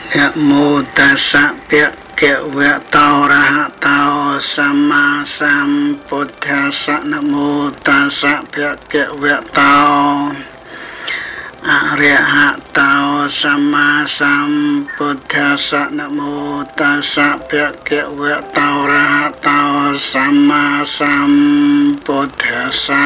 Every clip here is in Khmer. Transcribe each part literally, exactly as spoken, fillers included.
นะโมตัสสะภะคะวะโตอะระหะโตสัมมาสัมพุทธัสสะนะโมตัสสะภะคะวะโตอะระหะโตสัมมาสัมพุทธัสสะนะโมตัสสะภะคะวะโตอะระหะโตสัมมาสัมพุทธัสสะ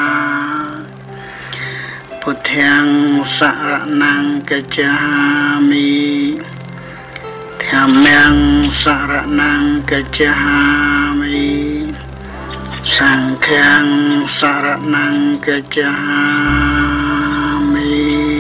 พุทธังสรณังกัจฉามิธัมมังสรณังกัจฉามิสังฆังสรณังกัจฉามิ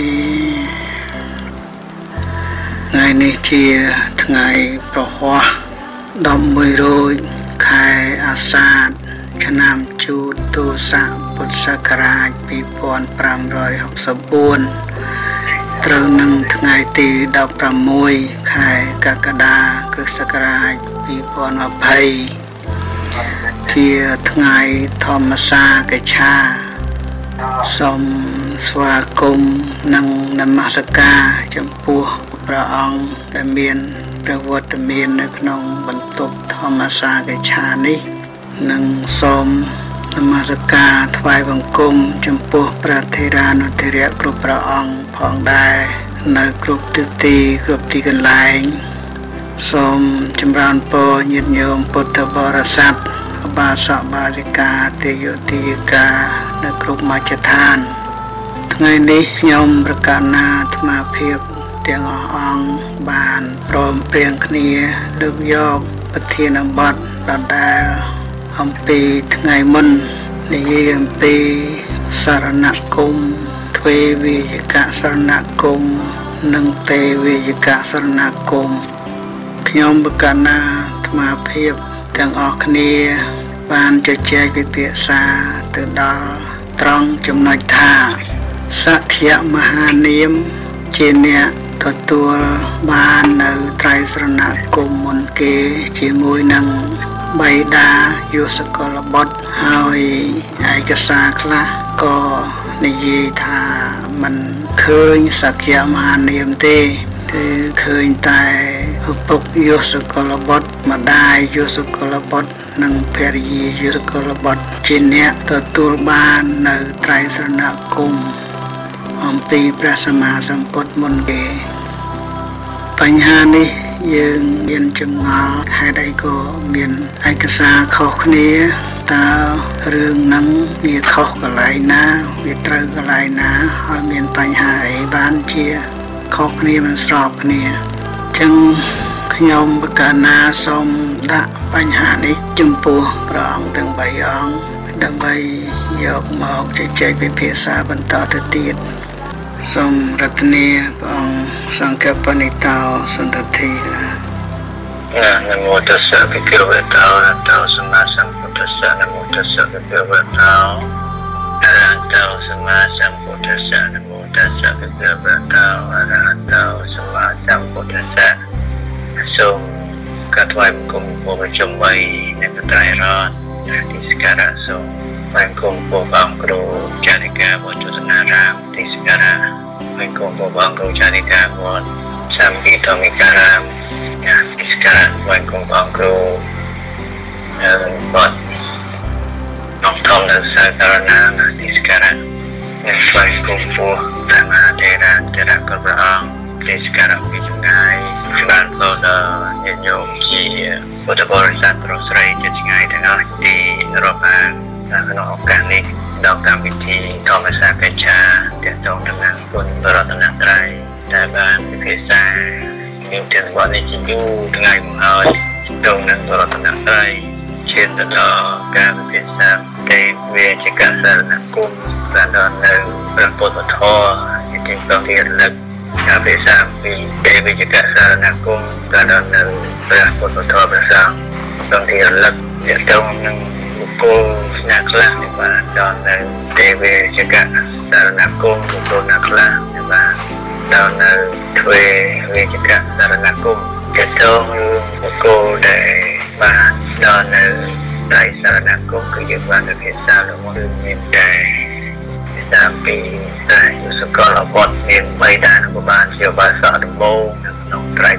ថ្ងៃនេះជាថ្ងៃប្រហ័សដប់មួយរោចខែអាសាឍឆ្នាំជូតទស័កពុទ្ធសករាជពីរពាន់ប្រាំរយហកសិបបួនត្រូវនឹងថ្ងៃទីដប់ប្រាំមួយខែកក្កដាគ្រិស្តសករាជពីរពាន់ម្ភៃជាថ្ងៃធម្មសាកិច្ឆាសូមស្វាគមន៍និងនមស្ការចំពោះព្រះអង្គដែលមានព្រះវត្តមាននៅក្នុងបន្ទប់ធម្មសាកិច្ឆានេះនិងសូមនមស្ការថ្វាយបង្គំចំពោះព្រះថេរានុថេរៈគ្រប់ព្រះអង្គផងដែរនៅគ្រប់ទិសទីគ្រប់ទីកន្លែងសូមចម្រើនពរញាតិញោមពុទ្ធបរិស័ទឧបាសកបាសិកាទេយតិយិកានៅគ្រប់មជ្ឈដ្ឋានថ្ងៃនេះខ្ញុំប្រកាសណាអាត្មាភាពទាំងអស់អង្គបានព្រមព្រៀងគ្នាលើកយកប្រធានបទដដែលអំពីថ្ងៃមុននិយាយអំពីសរណគមទ្វេវិយកសរណគមនិងទេវិយកសរណគមខ្ញុំប្រកាសណាអាត្មាភាពទាំងអស់គ្នាបានជជែកពិភាក្សាទៅដល់ត្រង់ចំណុចថាសក្យមហានាមជាអ្នកទទួលបាននៅត្រៃស្រណគមមុនគេជាមួយនឹងបៃតាយុសកលបុត្រហើយឯកសារខ្លះក៏និយាយថាมันឃើញសក្យមហានាមទេគឺឃើញតែឪពុកយុសកលបុត្រម្ដាយយុសកលបុត្រនិងភរិយាយុសកលបុត្រជាអ្នកទទួលបាននៅត្រៃស្រណគមអំពីព្រះសម្មាសម្ពុទ្ធមុនគេបញ្ហានេះយើងមានចម្ងល់ហេតុអីក៏មានឯកសារខុសគ្នាតើរឿងហ្នឹងវាខុសកន្លែងណាវាត្រូវកន្លែងណាហើយមានបញ្ហាអីបានជាខុសគ្នាមិនស្របគ្នាអញ្ចឹងខ្ញុំបកណាសូមដាក់បញ្ហានេះចំពោះព្រះអង្គទាំងបីអង្គដើម្បីយកមកជជែកពិភាក្សាបន្តទៅទៀតសូមរតនាព្រះអង្គសង្ឃបនិតោសន្តិធីណានមោតស្សៈភិក្ខវេតោអរហតសម្មាសម្ពុទ្ធស្សៈនមោតស្សៈភិក្ខវេតោអរហតសម្មាសម្ពុទ្ធស្សៈនមោតស្សៈភិក្ខវេតោអរហតសម្មាសម្ពុទ្ធស្សៈសូមកាត់ថ្វាយបង្គំពុទ្ធជុំបីអ្នកត្រៃរតទីសក្ការៈសូមបង្គំពុទ្ធអង្គគ្រូចារិកាវត្តទនារាមទីសក្ការៈបង្គំពុទ្ធអង្គគ្រូចារិកាវត្តសំពីធម្មិការរាមទីសក្ការៈបង្គំអង្គគ្រូវត្តនំធំនៅសាធារណៈទីសក្ការៈអ្នកបង្គំពុទ្ធតាមអាទេរាចរៈគ្រប់ព្រះអង្គទីសក្ការៈពីចម្ងាយបានចូលដល់ញាតិញោមជាពុទ្ធបរិស័ទប្រុសស្រីជាឆ្ងាយទាំងអស់ទីរាប់អាននៅក្នុងឱកាសនេះដល់កម្មវិធីធម្មសាកិច្ឆាទាក់ទងនឹងគុណរតនត្រ័យដែលបានពិភាក្សាមានទាំងបទនេះជាយូរថ្ងៃមកហើយទងនឹងរតនត្រ័យឈានទៅដល់ការពិភាក្សាទេវាជាការសារណគមដែលដល់នៅព្រះពុទ្ធធម៌ជាទីប្រតិរលឹកការពិភាក្សាពីទេវិជ្ជការសារណគមដែលដល់នៅព្រះពុទ្ធធម៌ព្រះសង្ឃប្រតិរលឹកទាក់ទងនឹងបុគ្គលអ្នកខ្លះដែលបានដល់នៅទេវិជ្ជការសារណគមបុគ្គលអ្នកខ្លះដែលបានដល់នៅទ្វេវិជ្ជការសារណគមទាក់ទងនឹងបុគ្គលដែលបានដល់នៅត្រៃសារណគមគឺយើងបានពិភាក្សាលើមកមានតែតាមពីតែយុសកលបុត្រមានបីតានក៏បានជាបាសកដំបូងនៅក្នុងត្រៃ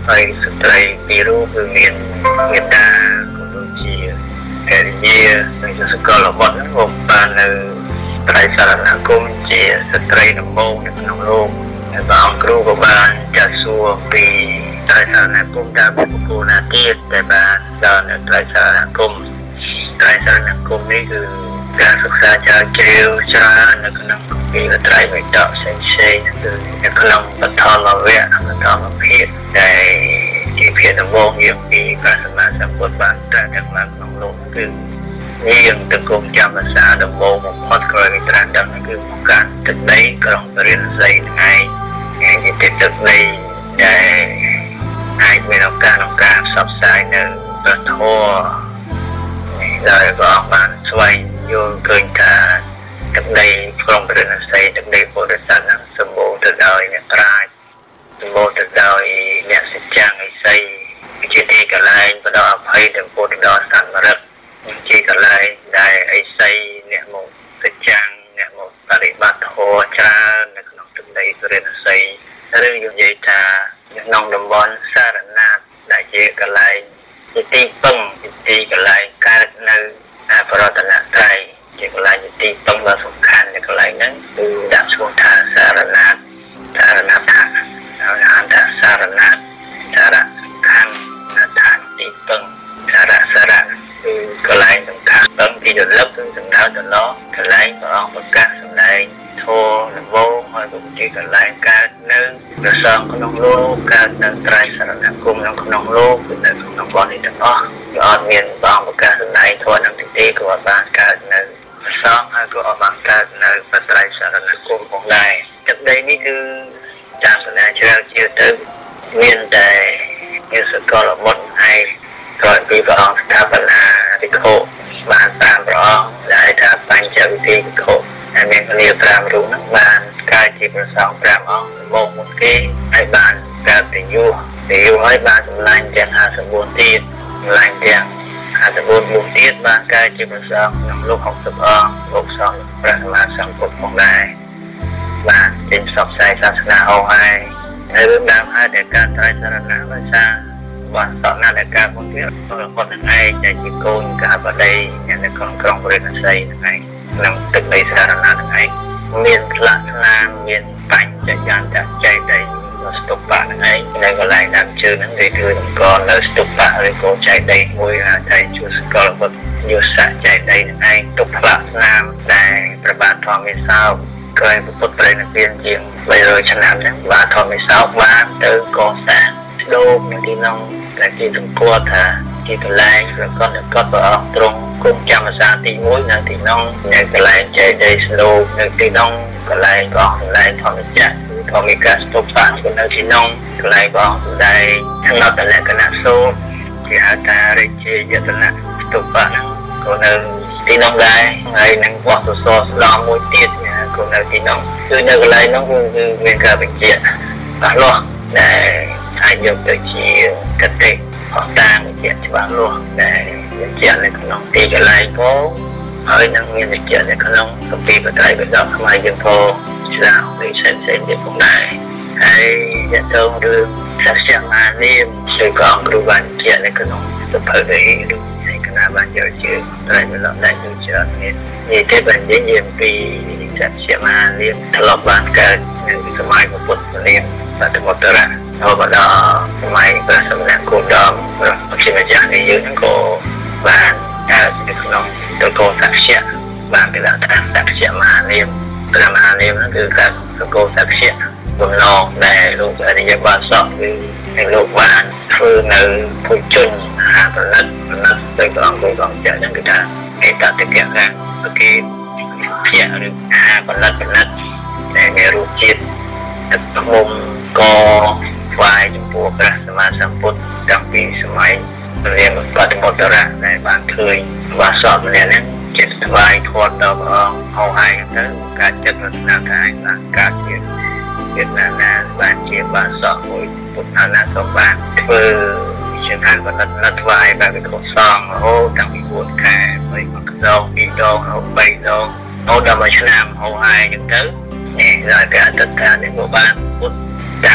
ហើយស្ត្រីពីររូបគឺមានមេត្តាក៏ដូចជាភរិយានិងសកលបុត្រហ្នឹងបាននៅត្រៃសរណគមជាស្ត្រីដំបូងនៅក្នុងលោកហើយព្រះអង្គគ្រូក៏បានចាត់សួរពីត្រៃសរណគមតាមបុគ្គលណាទៀតដែលបានដល់នៅត្រៃសរណគមត្រៃសរណគមនេះគឺការសិក្សាជ្រៅជ្រាវច្រើននៅក្នុងពីត្រៃវិតកផ្សេងផ្សេងគឺនៅក្នុងបឋមវគ្គបឋមភាគដែលជាភាគដំបូងយើងពីព្រះសម្មាសម្ពុទ្ធបានត្រាស់ដឹងឡើងក្នុងលោកគឺយើងទៅគុំចាំភាសាដំបូងបំផុតក្រោយពីត្រាស់ដឹងគឺមកកាន់ទឹកដីក្រុងពរិណសីថ្ងៃថ្ងៃនេះទឹកដីដែលអាចមានឱកាសក្នុងការផ្សព្វផ្សាយនៅព្រះធម៌ដែលព្រះអង្គបានស្វែងយល់ឃើញថាទឹកដីក្រុងពរិណសីទឹកដីពុទ្ធសាសនាសម្បូរទៅដោយអ្នកប្រាជ្ញសម្បូរទៅដោយអ្នកសច្ចាអិសីជាទីកន្លែងផ្ដល់អភ័យដល់ពុទ្ធដល់សត្វមរិទ្ធជាកន្លែងដែលអិសីអ្នកមកសច្ចាអ្នកមកបរិបត្តិធម៌ច្រើននៅក្នុងទឹកដីពរិណសីឬនិយាយថាក្នុងតំបន់សារណាតដែលជាកន្លែងជាទីពឹងជាទីកន្លែងកើតនៅអបរតនត្រ័យជាកន្លែងទីពឹងដ៏សំខាន់នៅកន្លែងហ្នឹងគឺដាក់ឈ្មោះថាសារណាតសារណាតថាហើយអានថាសារណាតសារៈសំខាន់ថាទីពឹងសារៈសារៈគឺកន្លែងសំខាន់ពឹងពីរលឹកគឺសំដៅទៅលើកន្លែងព្រះអង្គប្រកាសសម្ដែងធម៌លំងហើយក៏ជាកន្លែងកើតនៅព្រះសង្ឃក្នុងលោកកើតនៅត្រៃសរណគមនៅក្នុងលោកគឺនៅក្នុងបននេះទាំងអស់គឺអត់មានព្រះអង្គប្រកាសសម្ដែងធម៌នឹងទីក៏អត់បានកើតនៅព្រះសង្ឃហើយក៏អត់បានកើតនៅព្រះត្រៃសរណគមផងដែរទឹកដីនេះគឺតាមសញ្ញាជ្រៅជ្រាវទៅមានតែមានសកលបុត្រឯងក្រោយពីព្រះអង្គស្ថាបនាវិខោបានតាមព្រះអង្គដែលថាបញ្ចវិធីវិខោហើយមានគ្នាប្រាំរូបហ្នឹងបានកើតជាព្រះសង្ឃប្រាំអង្គមកមុនគេហើយបានកើតទៅយូរទៅយូរហើយបានសម្លាញ់ទាំងហាសិបបួនទៀតសម្លាញ់ទាំងហាសិបបួនមួយទៀតបានកើតជាព្រះសង្ឃក្នុងលោកហុកសិបអង្គលោកសង្ឃព្រះសម្មាសម្ពុទ្ធផងដែរបានចេញផ្សព្វផ្សាយសាសនាអស់ហើយហើយរឿងដើមហើយដែលការត្រៃសរណៈភាសាបានសកណាដែលការមុនទៀតរបស់នឹងឯងដែលជាកូនកាបដីនៅក្នុងក្រុងពរិណសីនឹងឯងក្នុងទឹកដីសារណានឹងឯងមានផ្លាកស្នាមមានបញ្ចយន្តចែកដីស្តុបៈនឹងឯងនៅកន្លែងដើមជើងហ្នឹងគេគឺអង្គនៅស្តុបៈឬក៏ចែកដីមួយហៅថាជួសកលបុត្រយុស័កចែកដីនឹងឯងទុកផ្លាកស្នាមដែលប្របាទធម្មវិសោក្រោយពុទ្ធប្រេណពៀនជាងបីរយឆ្នាំហ្នឹងបាទធម្មវិសោបានទៅកសាងស្ដូកនៅទីនោះតែគេសង្កត់ថាជាកន្លែងប្រកបដោយកត់ព្រះអង្គទ្រង់គុំចាំភាសាទីមួយនៅទីនោះនៅកន្លែងចែកដីស្ដូកនៅទីនោះកន្លែងព្រះអង្គសម្ដែងធម្មចក្រធម្មកាស្តុបៈក៏នៅទីនោះកន្លែងព្រះអង្គសម្ដែងថ្នាក់លក្ខណៈសូត្រជាហៅថារិជាយតនៈស្តុបៈហ្នឹងក៏នៅទីនោះដែរហើយនឹងវត្តសសរស្ដំមួយទៀតក៏នៅទីនោះគឺនៅកន្លែងនោះគឺមានការបញ្ជាក់ច្បាស់លាស់ដែលអាចយកទៅជាកតិអស្តាងបញ្ជាក់ច្បាស់លាស់ដែលបញ្ជាក់នៅក្នុងទីកន្លែងផងហើយនឹងមានបញ្ជាក់នៅក្នុងគម្ពីរបត្រៃបិដកខ្មែរយើងផងស្ដាប់ពីផ្សេងផ្សេងទៀតផងដែរហើយយតងរឿងសក្យមានាមជាកងគ្រូបានបញ្ជាក់នៅក្នុងសភៅវិហិឬហើយគណៈបានយកជាត្រៃបិដកដែលដូចច្រើនមាននិយាយទៅបញ្ជាក់ពីសក្យមានាមធ្លាប់បានកើតនៅសម័យពុទ្ធនាមបតមតរៈហើយក៏ដល់សម័យព្រះសម្មាគោតមព្រះជាម្ចាស់នេះយើងក៏បានកើតនៅក្នុងតកោសក្យបានគេថាសក្យមហានាមព្រះមហានាមហ្នឹងគឺការតកោសក្យបំណងដែលលោកអរិយបានសក់គឺឲ្យលោកបានធ្វើនៅភុជនហាផលិតផលិតដោយព្រះអង្គព្រះអង្គចាស់ហ្នឹងគឺថាឯកតតិកៈខាងគេជាឬហាផលិតផលិតដែលមានរូបជាតិទឹកឃុំកថ្វាយចំពោះព្រះសម្មាសម្ពុទ្ធតាំងពីសម័យព្រះនាមបតមតរៈដែលបានឃើញបានសតម្នាក់ហ្នឹងចិត្តថ្វាយធម៌ដល់ព្រះអង្គហៅហើយទៅការចិត្តរតនាថាឯងបានកើតជាជាណានាបានជាបានសក់មួយពុទ្ធណាក៏បានធ្វើជាការបណ្ឌិតលថ្វាយបែបវិខសងរហូតតាំងពីបួនខែបីមកដងពីរដងរហូតបីដងរហូតដល់មួយឆ្នាំហៅហើយហ្នឹងទៅនេះដល់តែអត្តតានេះក៏បានពុទ្ធតាំង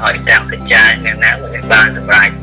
hỏi đang phải trai nên nắng của người bạn tầm lại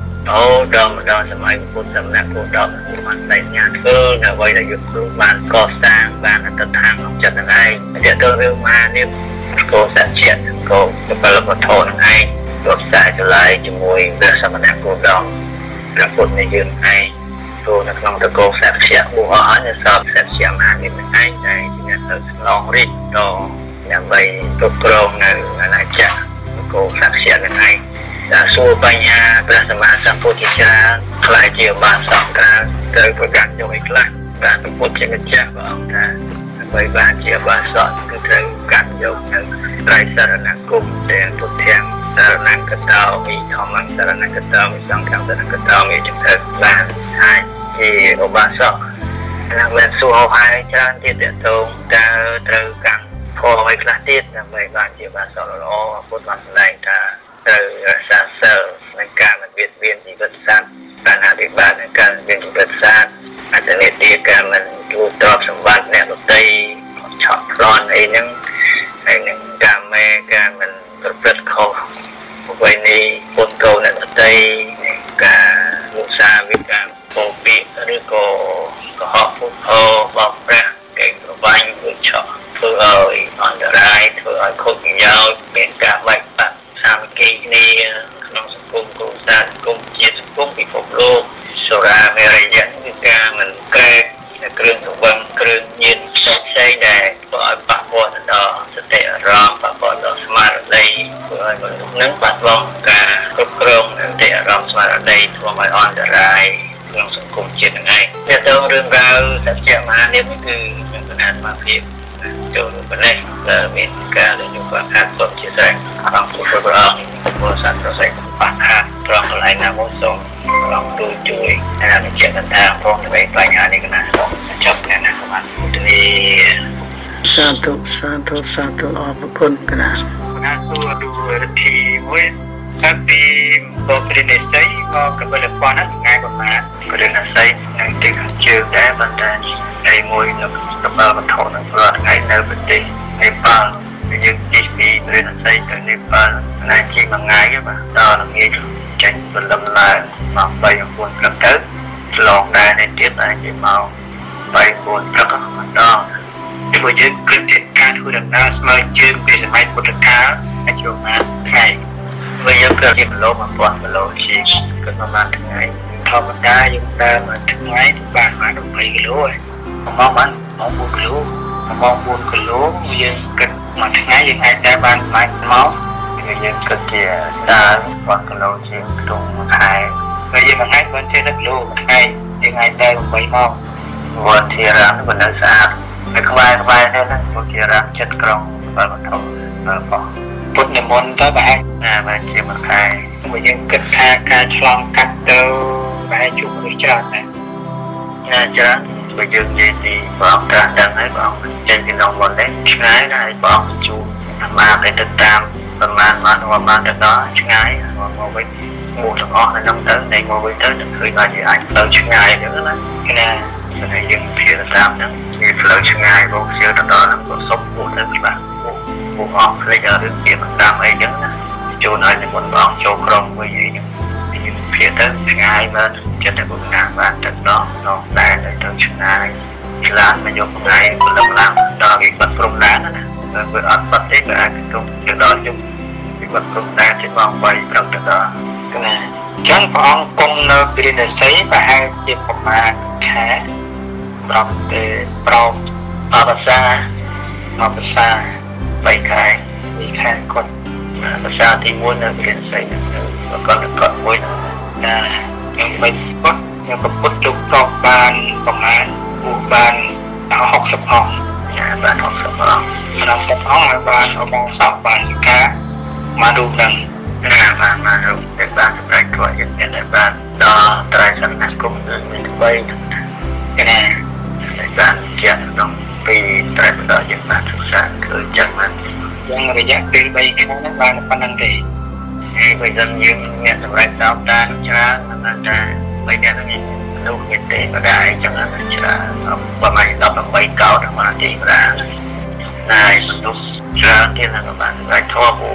ô đó mà đó sớm ai cũng sớm nắng cũng đó cũng mang tại nhà thơ là vậy là giúp lúc bạn có sang bạn là tận hàng không chân là ai giờ tôi yêu mà nếu cô sẽ chuyện cô phải là một thôn hay đột xài trở lại cho mùi về sớm nắng cũng đó là một người dân hay cô là không được cô sẽ sẽ mua ở nhà sớm sẽ sẽ mà đi mình hay này thì nhà thơ lòng đi đó là vậy tôi còn là chả cô sẽ sẽ là hay đã xua bay nha ra sớm sớm cô chỉ ra lại chiều ba sớm ra tớiประกันยกอีกครั้งการประกวดเชิงจ้าก็เอาท่าไปบ้านเชียร์บ้านสอนก็เจอการยกหนึ่งไรสารนักกุมแดงทุกแทงสารนักกระเตามีทองมังสารนักกระเตามีสองแทงสารนักกระเตามีจุดเถิดบ้านไทยที่อบาสอนนักเรียนสู้เอาไว้จ้างที่เดือดตรงจะเจอกันพอไปคลาสติดไปบ้านเชียร์บ้านสอนแล้วพูดวันไหนถ้าเจอซาเซอร์ในการมันเบียดเบียนที่กษัตริย์ปัญหาที่บ้านในการเป็นอุปสรรคอาจจะมีตีการมันดูตอบสมบัติเนี่ยตัวตีชอบร้อนไอ้นึงไอ้นึงการแม่การมันประพฤติเขาไว้ในปนโกเนี่ยตัวตีการมุสาวิการโปปีหรือก็ก็หอบผู้พ่อบอกแม่เก่งกับบ้านผู้ชอบเพื่อเอาอันตรายเพื่อเอาคนยาวเป็นการไว้ปักสามกีนี่น้องสกุลกุศลกุมจิตกุมพิภพโลกสุราเมรัยยันวิกามันเกยเครื่องถุงบังเครื่องยินใช้แดดเพื่อปะปนต่อสเตอรอมปะปนต่อสมาร์ทเลยเพื่อให้นึกปัดลงการควบคุมสเตอรอมสมาร์ทเลยทั่วไปอ่อนจะไรเรื่องสังคมจิตยังไงเนี่ยตัวเรื่องราวสัจจะมาเนี่ยก็คือเป็นปัญหามาเพียงจนวันนี้เรามีการเรียนรู้การขาดส่วนที่แสดงความถูกต้องบริษัทเราใส่ปากขาดตรองอะไรนะมุ่งส่งลองดูจุยนะครับในเชิงต่างๆพร้อมจะไปปลายงานนี้กันนะจบเนี่ยนะครับวันนี้สาธุสาธุสาธุขอบคุณกันนะนะสู้ดูทีมวยtapi berbeda saya mau kepada kawanง่ายกว่ามาประเด็นใส่ในที่เจอได้บรรดาในมวยนักกับมาบรรทุกนักรบในในประเทศในป่าในยุคที่มีประเด็นใส่ในป่าในที่มันง่ายก็มาตอนนี้จันทร์เป็นลำลายมาไปยังบนกระเทยลองได้ในที่ไหนที่มาไปบนกระเทยมันต้องที่ว่ายึดกึศเหตุการณ์ที่ดำเนินมายืนเป็นสมัยพุทธกาลในช่วงนั้นใช่เมื่อยังเกิดที่มันโลมาปอนมันโลชีเกิดประมาณถึงไงทอมันได้ยังได้มาถึงไงที่บ้านมาตรงไปกิโลเลยมองมันมองบุญกิโลมองบุญกิโลยังเกิดมาถึงไงยังไงได้บ้านมาเมายังเกิดเจี๋ยตาปอนกิโลชีตรงไทยเมื่อยังไงคนเชื่อนักโลมันไงยังไงได้ไปเมาวันที่ร้านวันนั้นสะอาดไม่ควายควายได้นะวันที่ร้านจัดกรองบ้านมันทองเออพอพุทธมนต์ก็แบบอ่ามาเชื่อมันไทยเมื่อยังเกิดทางการฉลองกัดเตอไปจุ่มวิจารณ์นะน่าจะไปยืนยืนดีบอกการดังให้บอกเจนที่น้องบอลเล่นง่ายได้บอกจูมาไปติดตามประมาณมันว่ามาแต่đóง่ายว่ามาไปmua thằng họ là năm tới này muaไปtới đượcคือมาที่อันเราช่วยง่ายเดี๋ยวนั้นก็ได้ในยังเพียรตามนั้นมีเราช่วยง่ายบอกเชื่อตลอดแล้วก็ซบปูเท่าไหร่ปูปูออกเลยจะเรื่องเปลี่ยนตามไอ้ยังนะโจนอะไรในบนบ้องโจกรองไว้ยังยังเพียรเท่าง่ายมาจะได้บุญงานบ้านจากน้องน้องได้เลยเท่าช่วยง่ายร้านมันยกง่ายคนลำลำดอกอีกบัดปรุงร้านนะเปิดอัดบัดที่แบบอันตรงจะดอกจุ่มอีกบัดปรุงร้านที่มองไปปรุงจะดอกก็นะจังพองกงเนบริเนใช้ไปให้เก็บออกมาแค่ปรับเตะปรับอาภาษาอาภาษาไปขายมีแค่คนภาษาที่ม้วนเนบริเนใช้แล้วก็แล้วก็ม้วนนะยังไม่พุทธยังก็พุทธจุกรอบบานประมาณอุบานเอาหกสิบห้องบานหกสิบห้องเราสิบห้องบานเอามองสอบบานสิกามาดูกันนะมามาดูในบ้านในครัวยังในบ้านดอตรายสันนักกุมเงินมีใบนะในบ้านเจ้าต้องปีตรายดอยังบ้านทุกสานคือจังมันยังระยะปีใบแค่นั้นบ้านปนังดีใบจันยังเนี่ยสมัยดาวตาช้านั่นจะใบเนี่ยต้องลูกยินดีก็ได้จังนั้นช้าประมาณดอกใบเก่าธรรมดาที่ร้านนายมนุษย์ช้าที่นั่งบ้านไรทั่วบู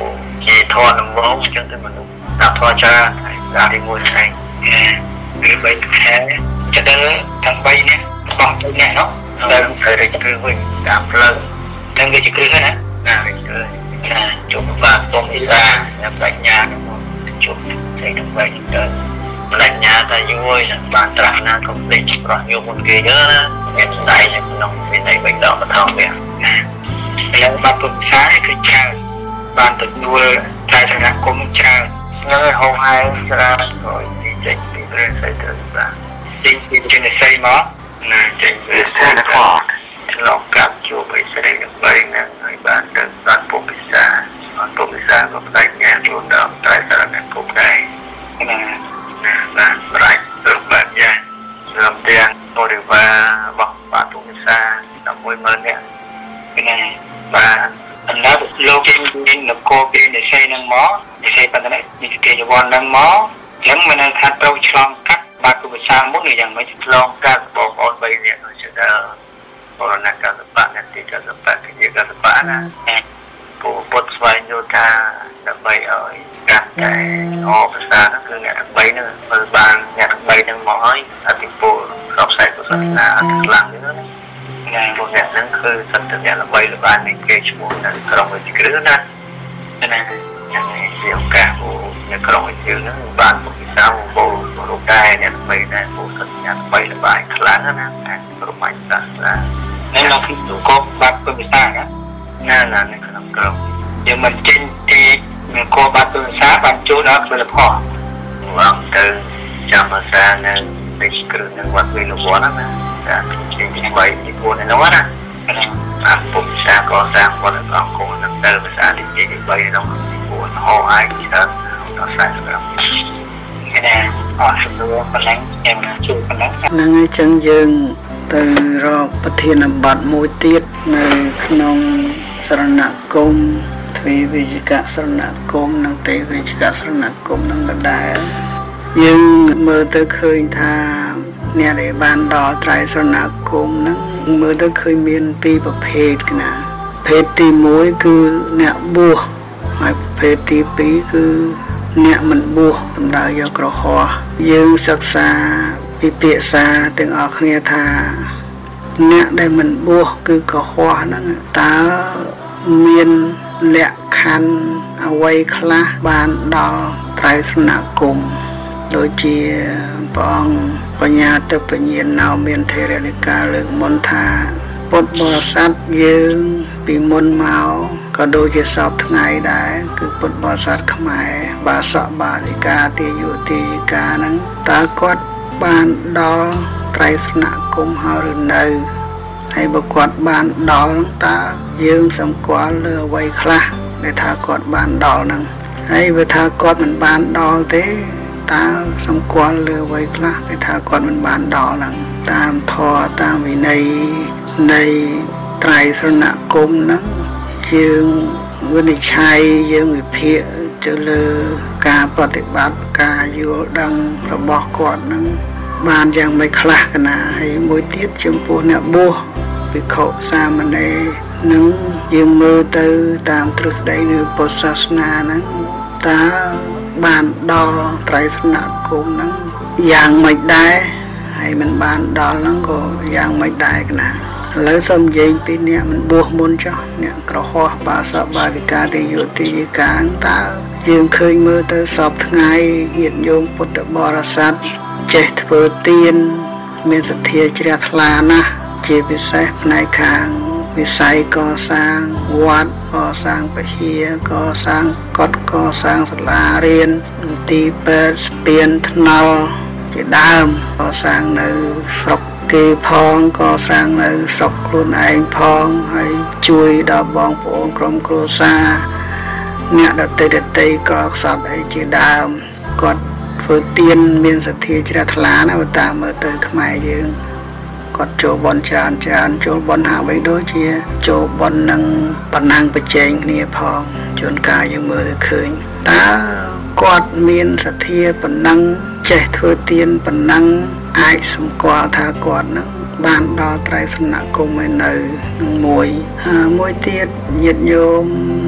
ជាធរដំបងអញ្ចឹងទៅមនុស្សដាក់ធរច្រើនហើយដាក់ទីមួយថ្ងៃវាបីខែចិត្តដល់ទាំងបីនេះបងទៅនេះនោះដល់ត្រូវរកគ្រឹះវិញតាមផ្លូវទាំងវាជាគ្រឹះណាណារកគ្រឹះណាជុំបាទពុំវិសាអ្នកបញ្ញានោះជុំស្អីទាំងបីទៅបញ្ញាតែយួយបានត្រាស់ណាកុំភ្លេចប្រោះយកមុនគេយើណាមានស្ដាយនៅក្នុងវិន័យបៃដកបឋមវាណាហើយបាត់ពុទ្ធសាសនាគឺច្រើនបានទទួលតែសង្គមច្រើនហើយហោហាយច្រើនក៏ទីចេញពីព្រះសីទិសាទីពីជានិស័យមកណាចេញពីten o'clock ឆ្លងកាត់ជួបអីស្រីនឹងបីហ្នឹងហើយបានទៅដល់ពុទ្ធវិសាអត់ពុទ្ធវិសាក៏ផ្ដាច់ញ៉ាំខ្លួនដល់តែសារណគមដែរណាណាបានប្រាច់ទៅបាត់យ៉ារួមទាំងបរិវាររបស់បាតុវិសាដល់មួយម៉ឺននេះណាបាទអណ្ដាលោកចេញពីនគរពីនិស័យនឹងមកនិស័យបណ្ឌិតនិស័យវ័ននឹងមកចឹងមិនថាថាត្រូវឆ្លងកាត់បាតុវិសាមុនឬយ៉ាងម៉េចឆ្លងកាត់បងប្អូនបីនាក់ដូចជាដល់បរណកសបៈអ្នកទីកសបៈទីកសបៈណាពូពុទ្ធស្វែងយល់ថាដើម្បីឲ្យកាត់តែអបសាគឺអ្នកទាំងបីហ្នឹងមើលបានអ្នកទាំងបីហ្នឹងមកហើយអតិពលខុសខ្សែសាសនាអត់ខ្លាំងទេណាណាពួកអ្នកហ្នឹងគឺសត្វអ្នកល្បីល្បាញនៃគេឈ្មោះនៅក្រុងវិទ្យាគ្រឹះណាណាយ៉ាងនេះជាឱកាសពួកនៅក្រុងវិទ្យាហ្នឹងបានពុទ្ធវិសាមកពលរូបដែរអ្នកល្បីដែរពួកសត្វអ្នកល្បីល្បាញខ្លាំងណាតែប្រមាញ់សាសនានៅក្នុងទីកោបាត់ពុទ្ធវិសាណាណាណានៅក្នុងក្រុងយើងមិនចេញទីមានគោបាត់ពុទ្ធវិសាបានចូលដល់ពលផលឡើងទៅចាំភាសានៅទីគ្រឹះនៅវត្តវិលវ័នណាតែជាទីបីទីគួរនៅនោះណាអាពុទ្ធវិសាក៏សាងវត្តអង្គគនឹងទៅភាសាទីទីបីក្នុងទីគួរហោហើយច្រើនដល់ខ្សែសម្រាប់គេអត់ស្រួលប៉ុណ្ណឹងខ្ញុំជួយប៉ុណ្ណឹងហ្នឹងហើយចឹងយើងទៅរកប្រធានបទមួយទៀតនៅក្នុងសរណគមទ្វេវិជ្ជកសរណគមនិងទេវិជ្ជកសរណគមនឹងដដែលយើងមើលទៅឃើញថាអ្នកដែលបានដល់ត្រៃសរណគមហ្នឹងមើលទៅឃើញមានពីរប្រភេទណាភេទទីមួយគឺអ្នកបួសហើយប្រភេទទីពីរគឺអ្នកមិនបួសសម្ដៅយកក្រហមយើងសិក្សាពិភាក្សាទាំងអស់គ្នាថាអ្នកដែលមិនបួសគឺក្រហមហ្នឹងតើមានលក្ខខណ្ឌអ្វីខ្លះបានដល់ត្រៃសរណគមដូចជាព្រះអង្គបញ្ញាទៅបញ្ញាណៅមានថេរនិកាលើកមុនថាពុទ្ធបរិស័ទយើងពីមុនមកក៏ដូចជាសពថ្ងៃដែរគឺពុទ្ធបរិស័ទខ្មែរបាសកបាលិកាទាយុទាយិកាហ្នឹងតើគាត់បានដល់ត្រៃសរណគមហើយឬនៅហើយបើគាត់បានដល់តើយើងសម្គាល់លើអ្វីខ្លះដែលថាគាត់បានដល់ហ្នឹងហើយបើថាគាត់មិនបានដល់ទេតើសម្គាល់លើអ្វីខ្លះដែលថាគាត់មិនបានដល់ហ្នឹងតាមធម៌តាមវិន័យនៃត្រៃសរណគមហ្នឹងយើងវិនិច្ឆ័យយើងវិភាគទៅលើការប្រតិបត្តិការយល់ដឹងរបស់គាត់ហ្នឹងបានយ៉ាងម៉េចខ្លះកណាហើយមួយទៀតចំពោះអ្នកបួសភិក្ខុសាមណេរនឹងយើងមើលទៅតាមទ្រឹស្ដីនៃពុទ្ធសាសនាហ្នឹងតើបានដល់ត្រៃសរណគមហ្នឹងយ៉ាងម៉េចដែរហើយមិនបានដល់ហ្នឹងក៏យ៉ាងម៉េចដែរកណាឥឡូវសូមនិយាយពីអ្នកមិនបួសមុនចុះអ្នកក្រហមបាសកបាលិកាទេយុទាយិកាតើយើងឃើញមើលទៅសពថ្ងៃញាតិញោមពុទ្ធបរិស័ទចេះធ្វើទានមានសទ្ធាជ្រះថ្លាណាស់ជាពិសេសផ្នែកខាងវិស័យកសាងវត្តកសាងពហិយកសាងកុដិកសាងសាលារៀនទីពេទ្យស្ពានថ្នល់ជាដើមកសាងនៅស្រុកគេផងកសាងនៅស្រុកខ្លួនឯងផងហើយជួយដល់បងប្អូនក្រុមគ្រួសារអ្នកដទៃដទៃក៏ខ្សត់អីជាដើមគាត់ធ្វើទានមានសទ្ធាជ្រះថ្លាណាស់តាមមើលទៅខ្មែរយើងគាត់ចូលបន់ច្រើនច្រើនចូលបន់ហាក់បីដូចជាចូលបន់នឹងបណ្ណាំងប្រជែងគ្នាផងជួនកាលយើងមើលទៅឃើញតើគាត់មានសទ្ធាប៉ុណ្ណឹងចេះធ្វើទានប៉ុណ្ណឹងអាចសម្គាល់ថាគាត់នឹងបានដល់ត្រៃសរណគមឯនៅនឹងមួយមួយទៀតញាតិញោម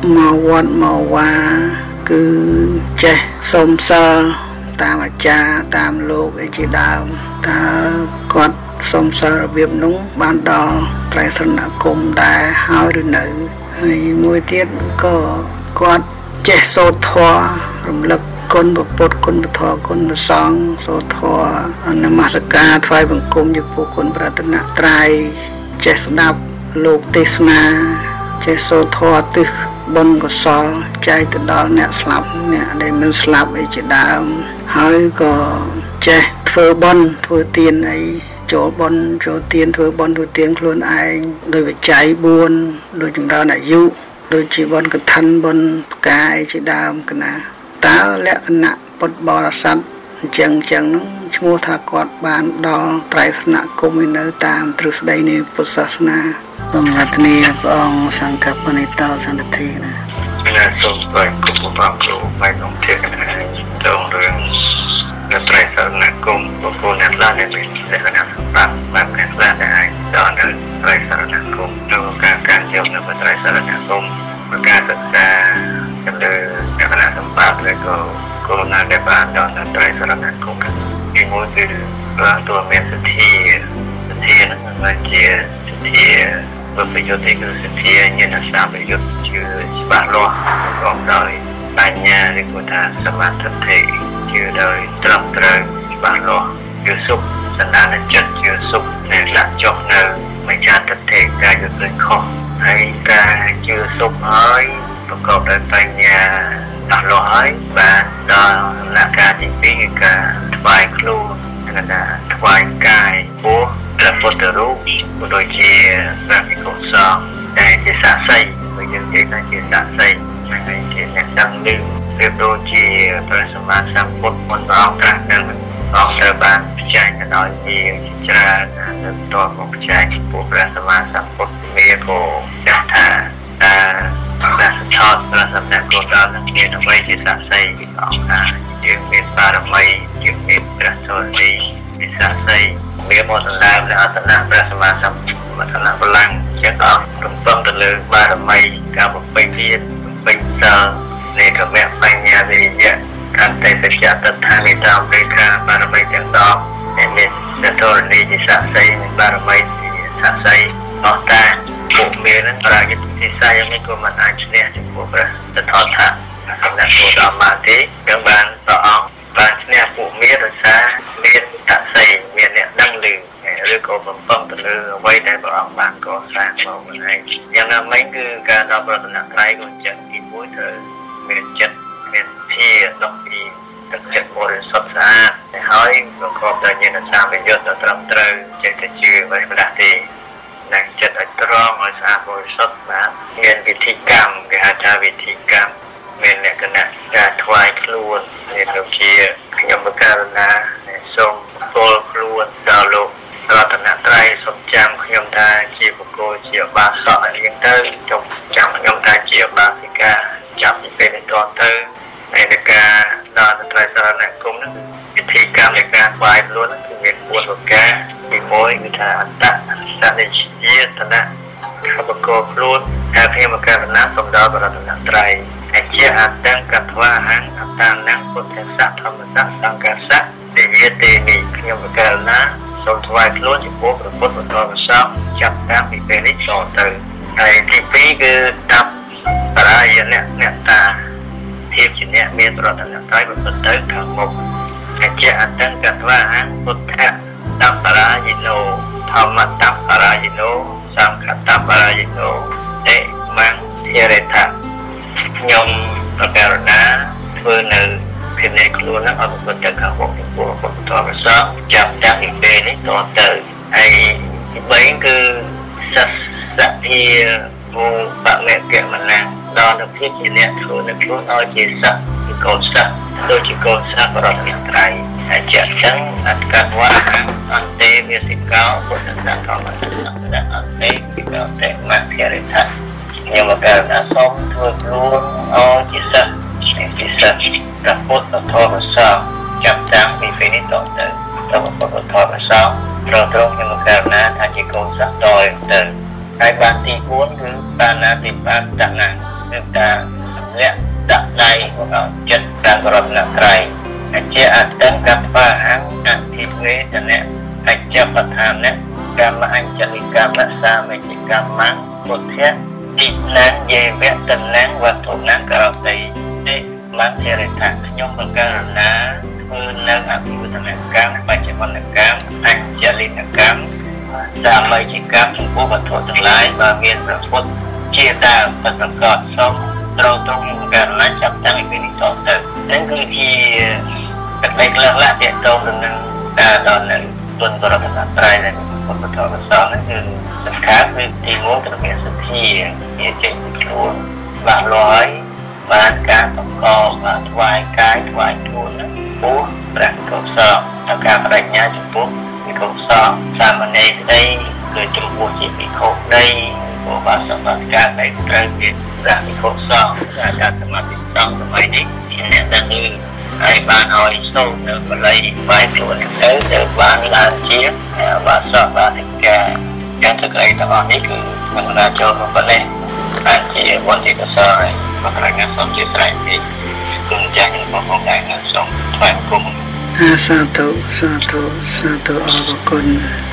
មកវត្តមកវាគឺចេះសូមសើតាមអាចារ្យតាមលោកអីជាដើមតើគាត់សូមសើរបៀបនោះបានដល់ត្រៃស្រណគមដែរហើយឬនៅហើយមួយទៀតក៏គាត់ចេះសូត្រធម៌រំលឹកគុណពុទ្ធគុណពធគុណព្រះសង្ឃសូត្រធម៌នមស្ការថ្វាយបង្គំចំពោះគុណប្រតនត្រ័យចេះស្ដាប់លោកទេសនាចេះសូត្រធម៌ទិសបុណ្យកុសលចែកទៅដល់អ្នកស្លាប់អ្នកដែលមិនស្លាប់អីជាដើមហើយក៏ចេះធ្វើបុណ្យធ្វើទានអីចូលបុណ្យចូលទានធ្វើបុណ្យធ្វើទានខ្លួនឯងដោយវិច័យបួនដោយចម្រើនអាយុដូចជាបុណ្យកឋិនបុណ្យផ្កាយជាដើមកណាតើលក្ខណៈពុទ្ធបរិស័ទអញ្ចឹងអញ្ចឹងហ្នឹងឈ្មោះថាគាត់បានដល់ត្រៃស្រណគមនៅតាមទ្រឹស្ដីនៃពុទ្ធសាសនាសូមរតនាព្រះអង្គសង្ឃបនិតោសន្តិធីណាណាសូមថ្លែងគុំព្រះគ្រូបាយក្នុងធម៌ណាតងរឿងនៅត្រៃស្រណគមបុគ្គលអ្នកខ្លះដែលមានលក្ខណៈសម្បត្តិបែបអ្នកខ្លះដែលដល់នៅត្រៃស្រណគមនៅការការយកនៅត្រៃស្រណគមប្រការសិក្សាទៅលើលក្ខណៈសម្បត្តិឬក៏គោលណាដែលបានដល់នៅត្រៃស្រណគមទីមួយគឺបានតួមានសទ្ធាសទ្ធានឹងមិនជាសទ្ធាប្រយោជន៍គឺសទ្ធាញាណសាប្រយុទ្ធជាច្បាស់លាស់ប្រកបដោយបញ្ញាឬក៏ថាសមាធិជាដោយត្រឹមត្រូវច្បាស់លាស់ជាសុខសន្តានចិត្តជាសុខដែលលាក់ចុះនៅមិនចាត់ទេការយល់ឃើញខុសហើយការជឿសុខហើយប្រកបដោយបញ្ញាដល់លាស់ហើយបានដល់លក្ខណៈទីពីរគឺការថ្វាយខ្លួននិងថាថ្វាយកាយពោះព្រះពុទ្ធរូបក៏ដូចជាព្រះភិក្ខុសង្ឃដែលជាសាក្សីបើយើងនិយាយថាជាសាក្សីហើយជាអ្នកដឹងឮប្រៀបដូចជាព្រះសម្មាសម្ពុទ្ធមុនព្រះអង្គត្រាស់នឹងអង្គត្រូវបានពិចារណាដោយជាច្រើននៅតទៅពិចារណាពួកព្រះសម្មាសម្ពុទ្ធមានក៏ចាស់ថាតាព្រះសច្ឆោតព្រះសម្មាសម្ពុទ្ធដល់នឹងមានអ្វីជាសាក្សីពីអង្គថាយើងមានបារមីយើងមានព្រះសូរីជាសាក្សីមានមកសម្ដែងនៅអត្តនៈព្រះសម្មាសម្ពុទ្ធមតនៈបលាំងជាអង្គរំពឹងទៅលើបារមីការបំពេញទានបំពេញសិលនៃកមៈបញ្ញាវិរិយៈកន្តេសច្ចតថានិតាមលេខាបារមីទាំងដប់ដែលមានសតរនីជាសាក្សីបារមីជាសាក្សីអស់តាពួកមាននឹងប្រាជ្ញទីសាយនេះក៏មិនអាចឈ្នះចំពោះព្រះតថថាសម្រាប់ពួកដល់មកទេគឺបានព្រះអង្គបានឈ្នះពួកមានដោយសារមានតាក់សីមានអ្នកដឹងឮឬក៏បំពងទៅលើអ្វីដែលព្រះអង្គបានកសាងមកវិញយ៉ាងណាមិញគឺការដល់ប្រតនត្រ័យក៏ចឹងទីមួយត្រូវមានចិត្តមានភាដល់ពីទឹកចិត្តបរិសុទ្ធស្អាតហើយប្រកបដោយញាណសម្បយុទ្ធត្រឹមត្រូវចេះតែជឿអ្វីផ្ដាស់ទេនិងចិត្តឲ្យត្រង់ឲ្យស្អាតបរិសុទ្ធបាទមានវិធីកម្មគេហៅថាវិធីកម្មមានលក្ខណៈការថ្វាយខ្លួនមានដូចជាខ្ញុំបករណាសូមពលខ្លួនដល់លោករតនត្រ័យសូមចាំខ្ញុំថាជាបុគ្គលជាបាសកអីយ៉ាងទៅចុះចាំខ្ញុំថាជាបាសិកាចាប់ពីពេលនេះតទៅในការដល់ត្រៃស្រណគមនោះពិធីកម្មនៃការថ្វាយខ្លួនគឺមានបួនប្រការទីមួយគឺថាអត្តសនិច្ចេតនៈខបកខ្លួនហើយខ្ញុំបករណាសូមដល់បរតនត្រ័យហើយជាអត្តង្កថ្វាហង្អតានំពុទ្ធស័កធម្មស័កសង្ឃស័កទេយទេនេះខ្ញុំបករណាសូមថ្វាយខ្លួនចំពោះព្រះពុទ្ធបរិស័ទចាប់តាមពីពេលនេះតទៅហើយទីពីរគឺតាប់បរាយៈអ្នកតាភាពជាអ្នកមានប្រតិបត្តិត្រៃប្រព្រឹត្តទៅខាងមុខហើយជាអត្តង្កថ្វាហង្ពុទ្ធៈតបរាយិណោធម្មតបរាយិណោសង្ឃតបរាយិណោអេមង្ធិរថៈខ្ញុំប្រកាសណាធ្វើនៅភាពនៃខ្លួននឹងអត់ប្រព្រឹត្តទៅខាងមុខចំពោះពុទ្ធបរិស័ទចាប់តាំងពីពេលនេះតទៅហើយទីបីគឺសស្សភាវងបមេកមណាដល់ទៅភាពជាអ្នកធ្វើនៅខ្លួនឲ្យជាសក្តិកូនសក្តិដូចជាកូនសក្តិបរតនត្រ័យហើយជាក់ចឹងអត្តកវៈអន្តេវាសិកោពុទ្ធសាសនាធម្មតាអន្តេវិកោតេមគ្គរិទ្ធៈខ្ញុំមកកើតអាសូមធ្វើខ្លួនឲ្យជាសក្តិពិសេសព្រះពុទ្ធធម៌សាសចាប់តាំងពីពេលនេះតទៅទៅពុទ្ធធម៌សាសត្រង់ត្រង់ខ្ញុំមកកើតណាថាជាកូនសក្តិតទៅហើយបានទីបួនគឺបាណាតិបាតណាគឺការសម្លាក់ដាក់ដៃរបស់ចិត្តតាមរតនត្រ័យអជាអតង្កត្វាអង្គអធិវេទនៈអច្ចបឋានៈកម្មអញ្ចលិកម្មសាមិជ្ជកម្មពុទ្ធៈទិណានយេវៈតណាវត្ថុណាករតិទេមន្តរិទ្ធខ្ញុំបង្កើតណាធ្វើនៅអភិវឌ្ឍនកម្មបច្ចុប្បន្នកម្មអញ្ចលិកម្មសាមិជ្ជកម្មចំពោះវត្ថុទាំងឡាយបើមានព្រះពុទ្ធជាដើមប្រកបសូមត្រូវត្រង់ការណាចាប់តាំងពីនេះតទៅហ្នឹងគឺជាកត្តាខ្លះៗទាក់ទងទៅនឹងការដល់នៅទុនបរតនត្រ័យដែលពុទ្ធធម៌សោហ្នឹងគឺសំខាន់គឺទីមួយត្រូវមានសទ្ធាជាចេញពីខ្លួនបាក់លយបានការបង្កបានថ្វាយកាយថ្វាយខ្លួនហ្នឹងពោះព្រះកុសលដល់ការបដិញ្ញាចំពោះវិកុសលសាមណេរក្តីគឺចំពោះជាភិក្ខុក្តីព្រោះបានសម្បត្តិការដែលត្រូវមានព្រះវិកុសលដែលការសមាធិសង្ឃសម័យនេះជាអ្នកដែលគឺហើយបានឲ្យសូត្រនៅបល័យបាយខ្លួនទៅទៅបានឡើងជាបាសកបាតិកាយ៉ាងទឹកអីទាំងអស់នេះគឺមិនដាចូលក្នុងបល័យអាចជាវត្តកសលហើយបរិញ្ញាសូមជាត្រៃនេះគុណចាស់របស់ផងដែរសូមថ្លែងគុំសាធុសាធុសាធុអរគុណ